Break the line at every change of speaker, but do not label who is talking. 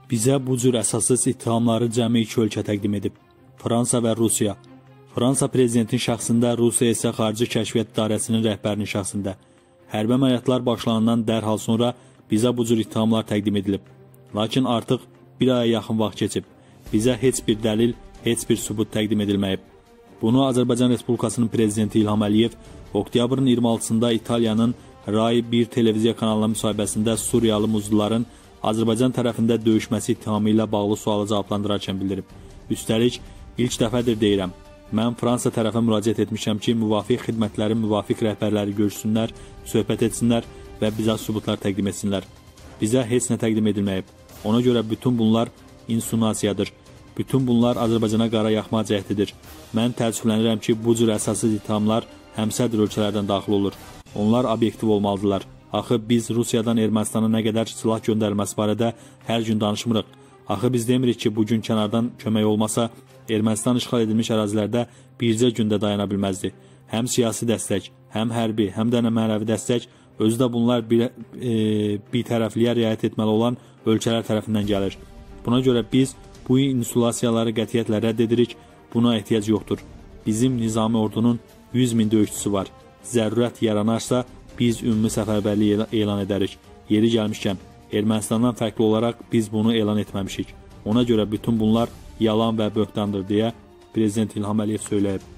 Bizə bu cür əsassız ittihamları cəmi iki ölkə təqdim edib. Fransa və Rusiya. Fransa prezidentin şəxsində, Rusiya isə Xarici Kəşfiyyat İdarəsinin rəhbərinin şəxsində. Hərbi əməliyyatlar başlanandan dərhal sonra bizə bu cür ittihamlar təqdim edilib. Lakin artıq bir aya yaxın vaxt keçib. Bizə heç bir dəlil, heç bir sübut təqdim edilməyib. Bunu Azərbaycan Respublikasının prezidenti İlham Əliyev oktyabrın 26-sında İtaliyanın Rai 1 televiziya kanalına müsahibəsində Suriyalı muzluların Azərbaycan tərəfində döyüşməsi ittihamı ilə bağlı sualı cavablandırarkən bildirib. Üstəlik, ilk dəfədir deyirəm. Mən Fransa tərəfə müraciət etmişəm ki, müvafiq xidmətlərin müvafiq rəhbərləri görüşsünlər, söhbət etsinlər və bizə sübutlar təqdim etsinlər. Bizə heç nə təqdim edilməyib. Ona görə bütün bunlar insinuasiyadır. Bütün bunlar Azərbaycana qara yaxma cəhdidir. Mən təəssüflənirəm ki, bu cür əsassız ittihamlar həmsədr ölkələrdən daxil olur. Onlar obyektiv olmalıdırlar. Axı biz Rusiyadan Ermənistana nə qədər silah göndərilməsi barədə hər gün danışmırıq. Axı biz demirik ki, bugün kənardan kömək olmasa, Ermənistan işğal edilmiş ərazilərdə bircə gündə dayana bilməzdi. Həm siyasi dəstək, həm hərbi, həm də mənəvi dəstək, özü də bunlar bir tərəfliyə riayət etməli olan ölkələr tərəfindən gəlir. Buna görə biz bu insinuasiyaları qətiyyətlə rədd edirik, buna ehtiyac yoxdur. Bizim nizami ordunun 100.000 döyüşçüsü var. Zərurət yaranarsa, biz ümumi səfərbərliyi elan edərik. Yeri gəlmişkən, Ermənistandan fərqli olaraq biz bunu elan etməmişik. Ona görə bütün bunlar yalan və böhtandır deyə Prezident İlham Əliyev söyləyib.